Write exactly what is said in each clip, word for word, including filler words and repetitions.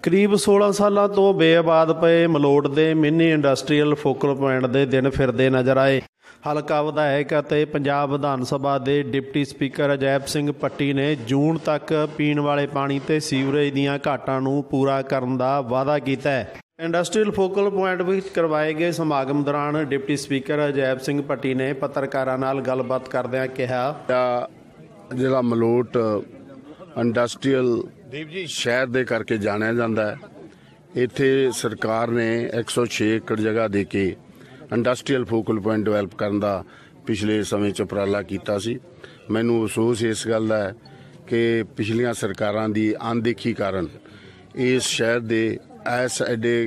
ਕਰੀਬ सोलह ਸਾਲਾਂ ਤੋਂ ਬੇਆਬਾਦ ਪਏ ਮਲੋਟ ਦੇ ਮਿੰਨੀ ਇੰਡਸਟਰੀਅਲ ਫੋਕਲ ਪੁਆਇੰਟ ਦੇ ਦਿਨ ਫਿਰਦੇ ਨਜ਼ਰ ਆਏ। ਹਲਕਾ ਵਿਧਾਇਕ ਅਤੇ ਪੰਜਾਬ ਵਿਧਾਨ ਸਭਾ ਦੇ ਡਿਪਟੀ ਸਪੀਕਰ ਅਜੈਬ ਸਿੰਘ ਪੱਟੀ ਨੇ ਜੂਨ ਤੱਕ ਪੀਣ ਵਾਲੇ ਪਾਣੀ ਤੇ ਸੀਵਰੇਜ ਦੀਆਂ ਘਾਟਾਂ ਨੂੰ ਪੂਰਾ ਕਰਨ ਦਾ ਵਾਅਦਾ ਕੀਤਾ ਹੈ। ਇੰਡਸਟਰੀਅਲ ਫੋਕਲ ਪੁਆਇੰਟ ਵਿੱਚ ਕਰਵਾਏ ਗਏ ਸਮਾਗਮ ਦੌਰਾਨ ਡਿਪਟੀ ਸਪੀਕਰ ਅਜੈਬ ਸਿੰਘ ਪੱਟੀ ਨੇ ਪੱਤਰਕਾਰਾਂ ਨਾਲ ਗੱਲਬਾਤ ਕਰਦਿਆਂ ਕਿਹਾ, ਜ਼ਿਲ੍ਹਾ ਮਲੋਟ ਇੰਡਸਟਰੀਅਲ ਸ਼ਹਿਰ ਦੇ ਕਰਕੇ ਜਾਣਿਆ ਜਾਂਦਾ ਹੈ। ਇੱਥੇ ਸਰਕਾਰ ਨੇ एक सौ छे ਏਕੜ ਜਗ੍ਹਾ ਦੇ ਕੇ ਇੰਡਸਟਰੀਅਲ ਫੋਕਲ ਪੁਆਇੰਟ ਡਿਵੈਲਪ ਕਰਨ ਦਾ ਪਿਛਲੇ ਸਮੇਂ 'ਚ ਉਪਰਾਲਾ ਕੀਤਾ ਸੀ। ਮੈਨੂੰ ਅਫਸੋਸ ਇਸ ਗੱਲ ਦਾ ਹੈ ਕਿ ਪਿਛਲੀਆਂ ਸਰਕਾਰਾਂ ਦੀ ਅਣਦੇਖੀ ਕਾਰਨ ਇਸ ਸ਼ਹਿਰ ਦੇ ਇਸ ਐਡੇ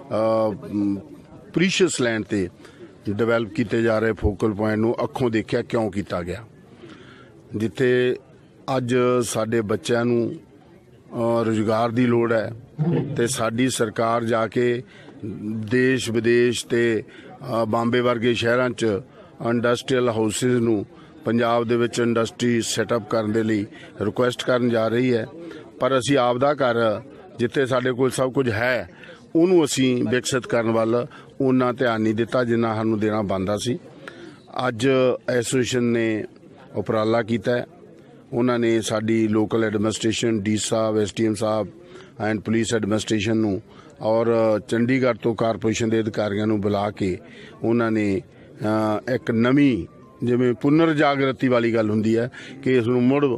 ਪ੍ਰੀਸ਼ੀਅਸ ਲੈਂਡ ਤੇ ਡਿਵੈਲਪ ਕੀਤੇ ਜਾ ਰਹੇ ਫੋਕਲ ਪੁਆਇੰਟ ਨੂੰ ਅੱਖੋਂ ਦੇਖਿਆ ਕਿਉਂ ਕੀਤਾ ਗਿਆ। ਜਿੱਥੇ ਅੱਜ ਸਾਡੇ ਬੱਚਿਆਂ ਨੂੰ ਰੁਜ਼ਗਾਰ ਦੀ ਲੋੜ ਹੈ ਤੇ ਸਾਡੀ ਸਰਕਾਰ ਜਾ ਕੇ ਦੇਸ਼ ਵਿਦੇਸ਼ ਤੇ ਬੰਬੇ ਵਰਗੇ ਸ਼ਹਿਰਾਂ 'ਚ ਇੰਡਸਟਰੀਅਲ ਹਾਊਸਿਸ ਨੂੰ ਪੰਜਾਬ ਦੇ ਵਿੱਚ ਇੰਡਸਟਰੀ ਸੈਟਅਪ ਕਰਨ ਦੇ ਲਈ ਰਿਕੁਐਸਟ ਕਰਨ ਜਾ ਰਹੀ ਹੈ। ਪਰ ਅਸੀਂ ਆਪ ਦਾ ਘਰ ਜਿੱਥੇ ਸਾਡੇ ਕੋਲ ਸਭ ਕੁਝ ਹੈ ਉਹਨੂੰ ਅਸੀਂ ਵਿਕਸਿਤ ਕਰਨ ਵੱਲ ਉਨਾ ਧਿਆਨ ਨਹੀਂ ਦਿੱਤਾ ਜਿੰਨਾ ਸਾਨੂੰ ਦੇਣਾ ਬਣਦਾ ਸੀ। ਅੱਜ ਐਸੋਸੀਏਸ਼ਨ ਨੇ ਉਪਰਾਲਾ ਕੀਤਾ ਹੈ। ਉਹਨਾਂ ਨੇ ਸਾਡੀ ਲੋਕਲ ਐਡਮਿਨਿਸਟ੍ਰੇਸ਼ਨ ਡੀ ਸਾਹਿਬ ਐਸ ਟੀ ਐਮ ਸਾਹਿਬ ਐਂਡ ਪੁਲਿਸ ਐਡਮਿਨਿਸਟ੍ਰੇਸ਼ਨ ਨੂੰ ਔਰ ਚੰਡੀਗੜ੍ਹ ਤੋਂ ਕਾਰਪੋਰੇਸ਼ਨ ਦੇ ਅਧਿਕਾਰੀਆਂ ਨੂੰ ਬੁਲਾ ਕੇ ਉਹਨਾਂ ਨੇ ਇੱਕ ਨਵੀਂ ਜਿਵੇਂ ਪੁਨਰ ਜਾਗਰਤੀ ਵਾਲੀ ਗੱਲ ਹੁੰਦੀ ਹੈ ਕਿ ਇਸ ਨੂੰ ਮੁੜ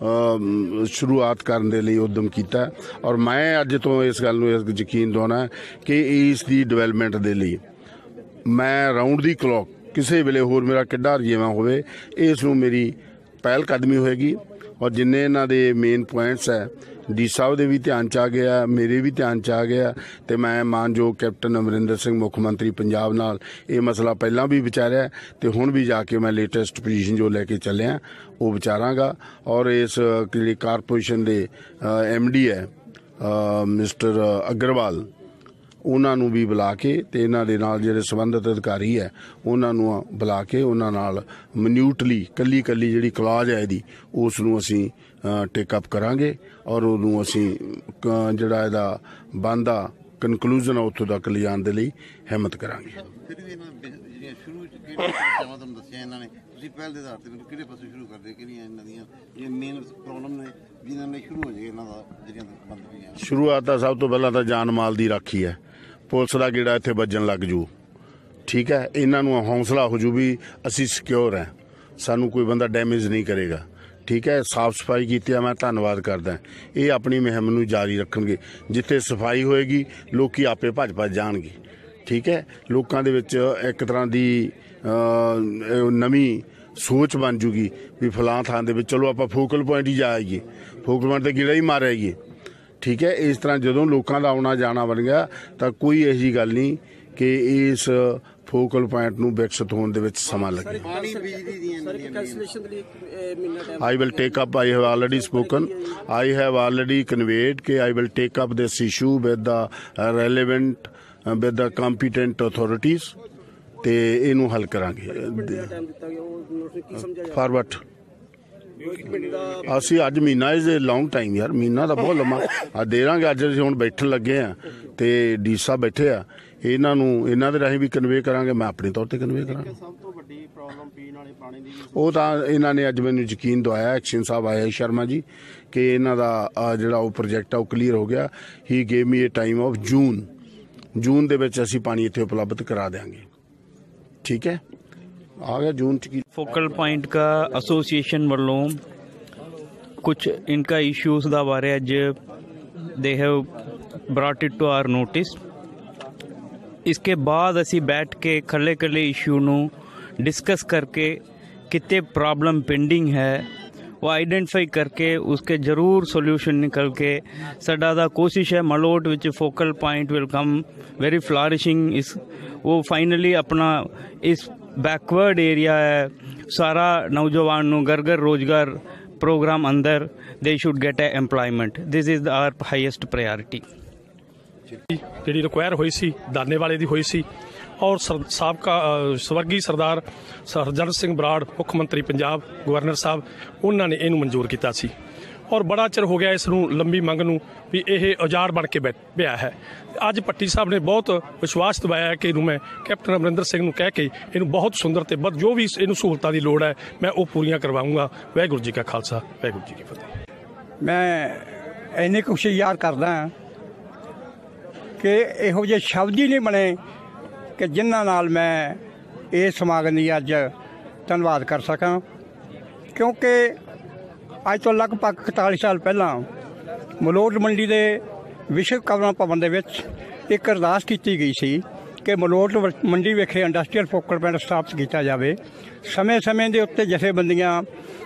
ਸ਼ੁਰੂਆਤ ਕਰਨ ਦੇ ਲਈ ਉਦਮ ਕੀਤਾ। ਔਰ ਮੈਂ ਅੱਜ ਤੋਂ ਇਸ ਗੱਲ ਨੂੰ ਯਕੀਨ ਦਿਵਾਉਣਾ ਕਿ ਇਸ ਦੀ ਡਿਵੈਲਪਮੈਂਟ ਦੇ ਲਈ ਮੈਂ ਰਾਊਂਡ ਦੀ ਕਲੌਕ ਕਿਸੇ ਵੇਲੇ ਹੋਰ ਮੇਰਾ ਕਿੱਡਾ ਰਜੇਵਾਂ ਹੋਵੇ ਇਸ ਨੂੰ ਮੇਰੀ ਪਹਿਲ ਕਦਮੀ ਹੋਏਗੀ। ਔਰ ਜਿੰਨੇ ਇਹਨਾਂ ਦੇ ਮੇਨ ਪੁਆਇੰਟਸ ਹੈ ਡੀ ਸਾਹਿਬ ਦੇ ਵੀ ਧਿਆਨ 'ਚ ਆ ਗਿਆ, ਮੇਰੇ ਵੀ ਧਿਆਨ 'ਚ ਆ ਗਿਆ ਤੇ ਮੈਂ ਮਾਨਯੋਗ ਕੈਪਟਨ ਅਮਰਿੰਦਰ ਸਿੰਘ ਮੁੱਖ ਮੰਤਰੀ ਪੰਜਾਬ ਨਾਲ ਇਹ ਮਸਲਾ ਪਹਿਲਾਂ ਵੀ ਵਿਚਾਰਿਆ ਤੇ ਹੁਣ ਵੀ ਜਾ ਕੇ ਮੈਂ ਲੇਟੈਸਟ ਪੋਜੀਸ਼ਨ ਜੋ ਲੈ ਕੇ ਚੱਲਿਆ ਉਹ ਵਿਚਾਰਾਂਗਾ। ਔਰ ਇਸ ਜਿਹੜੀ ਕਾਰਪੋਰੇਸ਼ਨ ਦੇ ਐਮ ਡੀ ਹੈ ਮਿਸਟਰ ਅਗਰਵਾਲ ਉਹਨਾਂ ਨੂੰ ਵੀ ਬੁਲਾ ਕੇ ਤੇ ਇਹਨਾਂ ਦੇ ਨਾਲ ਜਿਹੜੇ ਸੰਬੰਧਿਤ ਅਧਿਕਾਰੀ ਹੈ ਉਹਨਾਂ ਨੂੰ ਬੁਲਾ ਕੇ ਉਹਨਾਂ ਨਾਲ ਮਨਿਊਟਲੀ ਕੱਲੀ ਕੱਲੀ ਜਿਹੜੀ ਕਲਾਜ਼ ਹੈ ਇਹਦੀ ਉਸ ਨੂੰ ਅਸੀਂ ਟੇਕ ਅਪ ਕਰਾਂਗੇ ਔਰ ਉਹਨੂੰ ਅਸੀਂ ਜਿਹੜਾ ਇਹਦਾ ਬਣਦਾ ਕਨਕਲੂਜਨ ਉੱਥੋਂ ਤੱਕ ਲਿਜਾਣ ਦੇ ਲਈ ਹਿੰਮਤ ਕਰਾਂਗੇ। ਸ਼ੁਰੂ ਚ ਕਿਹੜੇ ਤੁਹਾਨੂੰ ਦੱਸਿਆ ਇਹਨਾਂ ਨੇ, ਤੁਸੀਂ ਪਹਿਲ ਦੇ ਆਧਾਰ ਤੇ ਕਿਹੜੇ ਪਾਸੇ ਸ਼ੁਰੂ ਕਰਦੇ ਕਿਹੜੀਆਂ ਇਹਨਾਂ ਦੀਆਂ ਇਹ ਮੇਨ ਪ੍ਰੋਬਲਮ ਨੇ ਜਿਨ੍ਹਾਂ ਨੇ ਸ਼ੁਰੂ ਹੋ ਜਾਏ ਇਹਨਾਂ ਦਾ ਜਿਹੜੀਆਂ ਬੰਦ ਪਈਆਂ? ਸ਼ੁਰੂਆਤ ਤਾਂ ਸਭ ਤੋਂ ਪਹਿਲਾਂ ਤਾਂ ਜਾਨ ਮਾਲ ਦੀ ਰਾਖੀ ਹੈ। ਪੁਲਿਸ ਦਾ ਗੇੜਾ ਇੱਥੇ ਵੱਜਣ ਲੱਗ ਜੂ, ਠੀਕ ਹੈ। ਇਹਨਾਂ ਨੂੰ ਹੌਸਲਾ ਹੋ ਜੂ ਵੀ ਅਸੀਂ ਸਿਕਿਉਰ ਹੈ, ਸਾਨੂੰ ਕੋਈ ਬੰਦਾ ਡੈਮੇਜ ਨਹੀਂ ਕਰੇਗਾ, ਠੀਕ ਹੈ। ਸਾਫ਼ ਸਫਾਈ ਕੀਤੀ ਮੈਂ ਧੰਨਵਾਦ ਕਰਦਾ। ਇਹ ਆਪਣੀ ਮੁਹਿੰਮ ਨੂੰ ਜਾਰੀ ਰੱਖਣਗੇ। ਜਿੱਥੇ ਸਫਾਈ ਹੋਏਗੀ ਲੋਕੀ ਆਪੇ ਭੱਜ ਭੱਜ ਜਾਣਗੇ, ਠੀਕ ਹੈ। ਲੋਕਾਂ ਦੇ ਵਿੱਚ ਇੱਕ ਤਰ੍ਹਾਂ ਦੀ ਨਵੀਂ ਸੋਚ ਬਣ ਜੂਗੀ ਵੀ ਫਲਾਂ ਥਾਂ ਦੇ ਵਿੱਚ ਚਲੋ ਆਪਾਂ ਫੋਕਲ ਪੁਆਇੰਟ ਹੀ ਜਾ ਆਈਏ, ਫੋਕਲ ਪੁਆਇੰਟ 'ਤੇ ਗੇੜਾ ਹੀ ਮਾਰ ਆਈਏ, ਠੀਕ ਹੈ। ਇਸ ਤਰ੍ਹਾਂ ਜਦੋਂ ਲੋਕਾਂ ਦਾ ਆਉਣਾ ਜਾਣਾ ਬਣ ਗਿਆ ਤਾਂ ਕੋਈ ਇਹੋ ਜਿਹੀ ਗੱਲ ਨਹੀਂ ਕਿ ਇਸ ਫੋਕਲ ਪੁਆਇੰਟ ਨੂੰ ਵਿਕਸਿਤ ਹੋਣ ਦੇ ਵਿੱਚ ਸਮਾਂ ਲੱਗੇ। I will take up, I have already spoken, I have already conveyed कि I will take up this issue with the relevant, with the competent authorities ਤੇ ਇਹਨੂੰ ਹੱਲ ਕਰਾਂਗੇ। ਫਾਰਵਰਡ ਅਸੀਂ ਅੱਜ ਮਹੀਨਾ ਇਜ਼ ਏ ਲੌਂਗ ਟਾਈਮ ਯਾਰ, ਮਹੀਨਾ ਤਾਂ ਬਹੁਤ ਲੰਮਾ ਆ ਦੇ ਦਾਂਗੇ। ਅੱਜ ਅਸੀਂ ਹੁਣ ਬੈਠਣ ਲੱਗੇ ਆ ਤੇ ਡੀ ਸਾਹਿਬ ਬੈਠੇ ਆ, ਇਹਨਾਂ ਨੂੰ ਇਹਨਾਂ ਦੇ ਰਾਹੀਂ ਵੀ ਕਨਵੇ ਕਰਾਂਗੇ, ਮੈਂ ਆਪਣੇ ਤੌਰ ਤੇ ਕਨਵੇ ਕਰਾਂਗਾ। ਸਭ ਤੋਂ ਵੱਡੀ ਪ੍ਰੋਬਲਮ ਪੀਣ ਵਾਲੇ ਪਾਣੀ ਦੀ ਉਹ ਤਾਂ ਇਹਨਾਂ ਨੇ ਅੱਜ ਮੈਨੂੰ ਯਕੀਨ ਦਵਾਇਆ, ਐਕਸ਼ਨ ਸਾਹਿਬ ਆਏ ਸ਼ਰਮਾ ਜੀ, ਕਿ ਇਹਨਾਂ ਦਾ ਜਿਹੜਾ ਉਹ ਪ੍ਰੋਜੈਕਟ ਆ ਉਹ ਕਲੀਅਰ ਹੋ ਗਿਆ। He gave me a time of June June ਦੇ ਵਿੱਚ ਅਸੀਂ ਪਾਣੀ ਇੱਥੇ ਉਪਲਬਧ ਕਰਾ देंगे, ठीक है। आ गया जून की। फोकल पॉइंट का एसोसिएशन वालों कुछ इनका इश्यूज दा बारे as they have brought it to our notice. इसके बाद असी बैठ के खले खले इशू नू डिस्कस करके कितने प्रॉब्लम पेंडिंग है वो आइडेंटिफाई करके उसके जरूर सोल्यूशन निकल के साडा दा कोशिश है मलोट विच focal point will come very flourishing. इस वो फाइनली अपना इस बैकवर्ड एरिया है सारा नौजवान नू घर घर रोजगार प्रोग्राम अंदर they should get a employment. This is our highest priority. जी रिक्वायर हुई सी दाने वाले दी हुई सी और साबका स्वर्गीय सरदार हरजंड सिंह बराड़ मुख्य मंत्री पंजाब गवर्नर साहब उन्होंने इनू मंजूर किया सी ਔਰ ਬੜਾ ਚਿਰ ਹੋ ਗਿਆ ਇਸ ਨੂੰ ਲੰਬੀ ਮੰਗ ਨੂੰ ਵੀ ਇਹ ਉਜਾੜ ਬਣ ਕੇ ਬੈ ਪਿਆ ਹੈ। ਅੱਜ ਭੱਟੀ ਸਾਹਿਬ ਨੇ ਬਹੁਤ ਵਿਸ਼ਵਾਸ ਦਿਵਾਇਆ ਹੈ ਕਿ ਇਹਨੂੰ ਮੈਂ ਕੈਪਟਨ ਅਮਰਿੰਦਰ ਸਿੰਘ ਨੂੰ ਕਹਿ ਕੇ ਇਹਨੂੰ ਬਹੁਤ ਸੁੰਦਰ ਤੇ ਬਹੁਤ ਜੋ ਵੀ ਇਹਨੂੰ ਸਹੂਲਤਾਂ ਦੀ ਲੋੜ ਹੈ ਮੈਂ ਉਹ ਪੂਰੀਆਂ ਕਰਵਾਊਂਗਾ। ਵਾਹਿਗੁਰੂ ਜੀ ਕਾ ਖਾਲਸਾ, ਵਾਹਿਗੁਰੂ ਜੀ ਕੀ ਫਤਿਹ। ਮੈਂ ਇੰਨੀ ਕੁਛ ਯਾਦ ਕਰਦਾ ਹਾਂ ਕਿ ਇਹੋ ਜਿਹੇ ਸ਼ਬਦ ਹੀ ਨਹੀਂ ਬਣੇ ਕਿ ਜਿਨ੍ਹਾਂ ਨਾਲ ਮੈਂ ਇਸ ਸਮਾਗਮ ਦੀ ਅੱਜ ਧੰਨਵਾਦ ਕਰ ਸਕਾਂ, ਕਿਉਂਕਿ ਅੱਜ ਤੋਂ ਲਗਭਗ ਇਕਤਾਲੀ ਸਾਲ ਪਹਿਲਾਂ ਮਲੋਟ ਮੰਡੀ ਦੇ ਵਿਸ਼ਵਕਰਮਾ ਭਵਨ ਦੇ ਵਿੱਚ ਇੱਕ ਅਰਦਾਸ ਕੀਤੀ ਗਈ ਸੀ ਕਿ ਮਲੋਟ ਮੰਡੀ ਵਿਖੇ ਇੰਡਸਟਰੀਅਲ ਫੋਕਲ ਪੁਆਇੰਟ ਸਥਾਪਿਤ ਕੀਤਾ ਜਾਵੇ। ਸਮੇਂ ਸਮੇਂ ਦੇ ਉੱਤੇ ਜਥੇਬੰਦੀਆਂ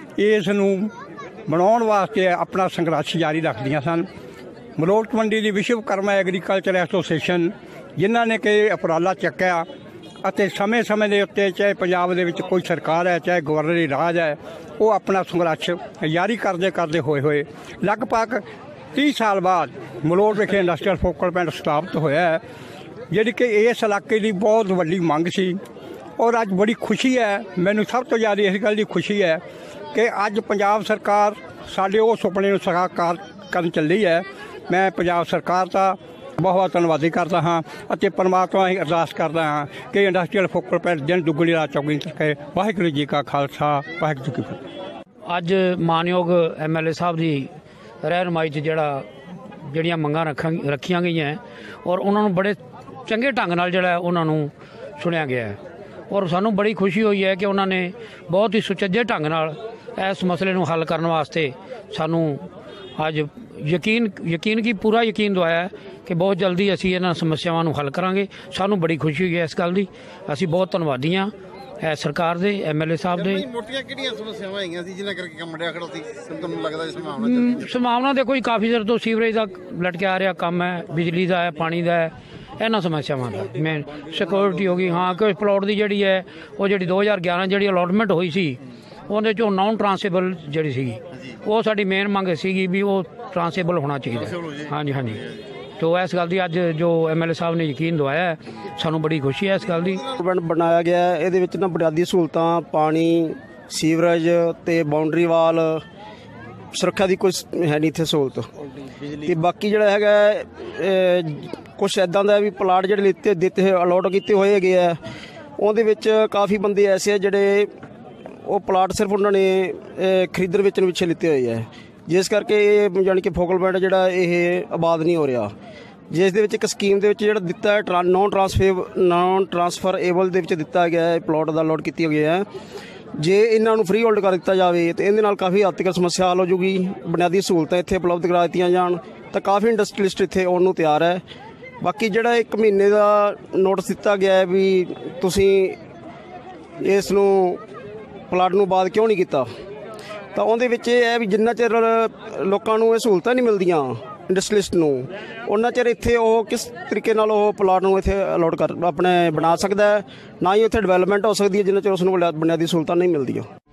ਇਸ ਨੂੰ ਬਣਾਉਣ ਵਾਸਤੇ ਆਪਣਾ ਸੰਘਰਸ਼ ਜਾਰੀ ਰੱਖਦੀਆਂ ਸਨ। ਮਲੋਟ ਮੰਡੀ ਦੀ ਵਿਸ਼ਵਕਰਮਾ ਐਗਰੀਕਲਚਰ ਐਸੋਸੀਏਸ਼ਨ ਜਿਨ੍ਹਾਂ ਨੇ ਕਿ ਉਪਰਾਲਾ ਚੱਕਿਆ ਅਤੇ ਸਮੇਂ ਸਮੇਂ ਦੇ ਉੱਤੇ ਚਾਹੇ ਪੰਜਾਬ ਦੇ ਵਿੱਚ ਕੋਈ ਸਰਕਾਰ ਹੈ ਚਾਹੇ ਗਵਰਨਰੀ ਰਾਜ ਹੈ, ਉਹ ਆਪਣਾ ਸੰਘਰਸ਼ ਜਾਰੀ ਕਰਦੇ ਕਰਦੇ ਹੋਏ ਹੋਏ ਲਗਭਗ ਤੀਹ ਸਾਲ ਬਾਅਦ ਮਲੋਟ ਵਿਖੇ ਇੰਡਸਟਰੀਅਲ ਫੋਕਲ ਪੁਆਇੰਟ ਸਥਾਪਿਤ ਹੋਇਆ ਹੈ, ਜਿਹੜੀ ਕਿ ਇਸ ਇਲਾਕੇ ਦੀ ਬਹੁਤ ਵੱਡੀ ਮੰਗ ਸੀ। ਔਰ ਅੱਜ ਬੜੀ ਖੁਸ਼ੀ ਹੈ, ਮੈਨੂੰ ਸਭ ਤੋਂ ਜ਼ਿਆਦਾ ਇਸ ਗੱਲ ਦੀ ਖੁਸ਼ੀ ਹੈ ਕਿ ਅੱਜ ਪੰਜਾਬ ਸਰਕਾਰ ਸਾਡੇ ਉਹ ਸੁਪਨੇ ਨੂੰ ਸਾਕਾਰ ਕਰਨ ਚੱਲੀ ਹੈ। ਮੈਂ ਪੰਜਾਬ ਸਰਕਾਰ ਦਾ ਬਹੁਤ ਧੰਨਵਾਦੀ ਕਰਦਾ ਹਾਂ ਅਤੇ ਪਰਮਾਤਮਾ ਹੀ ਅਰਦਾਸ ਕਰਦਾ ਹਾਂ ਕਿ ਇੰਡਸਟਰੀਅਲ ਫੋਕਲ ਪੁਆਇੰਟ ਦਿਨ ਦੁੱਗਣੀ ਰਾਤ ਚੌਗੁਣੀ ਸਕੇ। ਵਾਹਿਗੁਰੂ ਜੀ ਕਾ ਖਾਲਸਾ, ਵਾਹਿਗੁਰੂ ਜੀ ਕੀ ਫਤਿਹ। ਅੱਜ ਮਾਨਯੋਗ ਐਮ ਐਲ ਏ ਸਾਹਿਬ ਦੀ ਰਹਿਨੁਮਾਈ 'ਚ ਜਿਹੜਾ ਜਿਹੜੀਆਂ ਮੰਗਾਂ ਰੱਖਾਂ ਰੱਖੀਆਂ ਗਈਆਂ ਔਰ ਉਹਨਾਂ ਨੂੰ ਬੜੇ ਚੰਗੇ ਢੰਗ ਨਾਲ ਜਿਹੜਾ ਉਹਨਾਂ ਨੂੰ ਸੁਣਿਆ ਗਿਆ ਹੈ ਔਰ ਸਾਨੂੰ ਬੜੀ ਖੁਸ਼ੀ ਹੋਈ ਹੈ ਕਿ ਉਹਨਾਂ ਨੇ ਬਹੁਤ ਹੀ ਸੁਚੱਜੇ ਢੰਗ ਨਾਲ ਇਸ ਮਸਲੇ ਨੂੰ ਹੱਲ ਕਰਨ ਵਾਸਤੇ ਸਾਨੂੰ ਅੱਜ ਯਕੀਨ ਯਕੀਨ ਕੀ ਪੂਰਾ ਯਕੀਨ ਦਵਾਇਆ ਕਿ ਬਹੁਤ ਜਲਦੀ ਅਸੀਂ ਇਹਨਾਂ ਸਮੱਸਿਆਵਾਂ ਨੂੰ ਹੱਲ ਕਰਾਂਗੇ। ਸਾਨੂੰ ਬੜੀ ਖੁਸ਼ੀ ਹੋਈ ਹੈ ਇਸ ਗੱਲ ਦੀ। ਅਸੀਂ ਬਹੁਤ ਧੰਨਵਾਦੀ ਹਾਂ ਇਹ ਸਰਕਾਰ ਦੇ, ਐਮ ਐਲ ਏ ਸਾਹਿਬ ਦੇ। ਮੋਟੀਆਂ ਕਿਹੜੀਆਂ ਸਮੱਸਿਆਵਾਂ ਹੈਗੀਆਂ ਸੀ ਜਿਨ੍ਹਾਂ ਕਰਕੇ ਕੰਮ ਡਿਆ ਖੜਾ ਸੀ? ਤੁਹਾਨੂੰ ਲੱਗਦਾ ਇਸ ਸੰਭਾਵਨਾ ਸੰਭਾਵਨਾ ਦੇਖੋ ਜੀ, ਕਾਫੀ ਦੇਰ ਤੋਂ ਸੀਵਰੇਜ ਦਾ ਲਟਕਿਆ ਆ ਰਿਹਾ ਕੰਮ ਹੈ, ਬਿਜਲੀ ਦਾ ਹੈ, ਪਾਣੀ ਦਾ ਹੈ, ਇਹਨਾਂ ਸਮੱਸਿਆਵਾਂ ਦਾ ਮੇਨ ਸਿਕਿਉਰਿਟੀ ਹੋ ਗਈ। ਹਾਂ ਕਿ ਪਲਾਟ ਦੀ ਜਿਹੜੀ ਹੈ ਉਹ ਜਿਹੜੀ ਦੋ ਹਜ਼ਾਰ ਗਿਆਰਾਂ ਜਿਹੜੀ ਅਲੋਟਮੈਂਟ ਹੋਈ ਸੀ ਉਹਦੇ 'ਚੋਂ ਨਾਨ ਟਰਾਂਸੇਬਲ ਜਿਹੜੀ ਸੀਗੀ ਉਹ ਸਾਡੀ ਮੇਨ ਮੰਗ ਸੀਗੀ ਵੀ ਉਹ ਟਰਾਂਸੇਬਲ ਹੋਣਾ ਚਾਹੀਦਾ। ਹਾਂਜੀ ਹਾਂਜੀ ਤੋ ਇਸ ਗੱਲ ਦੀ ਅੱਜ ਜੋ ਐਮ ਐਲ ਏ ਸਾਹਿਬ ਨੇ ਯਕੀਨ ਦਵਾਇਆ ਸਾਨੂੰ ਬੜੀ ਖੁਸ਼ੀ ਹੈ ਇਸ ਗੱਲ ਦੀ। ਬਣਾਇਆ ਗਿਆ ਇਹਦੇ ਵਿੱਚ ਨਾ ਬੁਨਿਆਦੀ ਸਹੂਲਤਾਂ, ਪਾਣੀ, ਸੀਵਰੇਜ ਤੇ ਬਾਉਂਡਰੀ ਵਾਲ, ਸੁਰੱਖਿਆ ਦੀ ਕੋਈ ਹੈ ਨਹੀਂ ਇੱਥੇ ਸਹੂਲਤ। ਤੇ ਬਾਕੀ ਜਿਹੜਾ ਹੈਗਾ ਕੁਛ ਇੱਦਾਂ ਦਾ ਵੀ ਪਲਾਟ ਜਿਹੜੇ ਲਿੱਤੇ ਦਿੱਤੇ ਅਲੋਟ ਕੀਤੇ ਹੋਏ ਹੈਗੇ ਆ, ਉਹਦੇ ਵਿੱਚ ਕਾਫੀ ਬੰਦੇ ਐਸੇ ਆ ਜਿਹੜੇ ਉਹ ਪਲਾਟ ਸਿਰਫ ਉਹਨਾਂ ਨੇ ਖਰੀਦਣ ਵੇਚਣ ਪਿੱਛੇ ਲਿੱਤੇ ਹੋਏ ਹੈ, ਜਿਸ ਕਰਕੇ ਇਹ ਯਾਨੀ ਕਿ ਫੋਕਲ ਪੁਆਇੰਟ ਜਿਹੜਾ ਇਹ ਆਬਾਦ ਨਹੀਂ ਹੋ ਰਿਹਾ। ਜਿਸ ਦੇ ਵਿੱਚ ਇੱਕ ਸਕੀਮ ਦੇ ਵਿੱਚ ਜਿਹੜਾ ਦਿੱਤਾ ਹੈ ਟਰਾਂ ਨੋਨ ਟਰਾਂਸਫਰ ਨੋਨ ਟਰਾਂਸਫਰਏਬਲ ਦੇ ਵਿੱਚ ਦਿੱਤਾ ਗਿਆ ਹੈ, ਪਲਾਟ ਦਾ ਅਲੋਟ ਕੀਤੀ ਹੋਈ ਹੈ। ਜੇ ਇਹਨਾਂ ਨੂੰ ਫ੍ਰੀ ਹੋਲਡ ਕਰ ਦਿੱਤਾ ਜਾਵੇ ਤਾਂ ਇਹਦੇ ਨਾਲ ਕਾਫੀ ਹੱਦ ਤੱਕ ਸਮੱਸਿਆ ਹੱਲ ਹੋ ਜੂਗੀ। ਬੁਨਿਆਦੀ ਸਹੂਲਤਾਂ ਇੱਥੇ ਉਪਲਬਧ ਕਰਾ ਦਿੱਤੀਆਂ ਜਾਣ ਤਾਂ ਕਾਫੀ ਇੰਡਸਟਰੀਲਿਸਟ ਇੱਥੇ ਆਉਣ ਨੂੰ ਤਿਆਰ ਹੈ। ਬਾਕੀ ਜਿਹੜਾ ਇੱਕ ਮਹੀਨੇ ਦਾ ਨੋਟਿਸ ਦਿੱਤਾ ਗਿਆ ਹੈ ਵੀ ਤੁਸੀਂ ਇਸ ਨੂੰ ਪਲਾਟ ਨੂੰ ਬਾਅਦ ਕਿਉਂ ਨਹੀਂ ਕੀਤਾ, ਤਾਂ ਉਹਦੇ ਵਿੱਚ ਇਹ ਹੈ ਵੀ ਜਿੰਨਾ ਚਿਰ ਲੋਕਾਂ ਨੂੰ ਇਹ ਸਹੂਲਤਾਂ ਨਹੀਂ ਮਿਲਦੀਆਂ ਇੰਡਸਟਰੀਲਿਸਟ ਨੂੰ, ਉਹਨਾਂ ਚਿਰ ਇੱਥੇ ਉਹ ਕਿਸ ਤਰੀਕੇ ਨਾਲ ਉਹ ਪਲਾਟ ਨੂੰ ਇੱਥੇ ਅਲੋਟ ਕਰ ਆਪਣੇ ਬਣਾ ਸਕਦਾ ਹੈ, ਨਾ ਹੀ ਉੱਥੇ ਡਿਵੈਲਪਮੈਂਟ ਹੋ ਸਕਦੀ ਹੈ ਜਿੰਨਾ ਚਿਰ ਉਸ ਨੂੰ ਬੁਨਿਆਦੀ ਸਹੂਲਤਾਂ ਨਹੀਂ ਮਿਲਦੀਆਂ।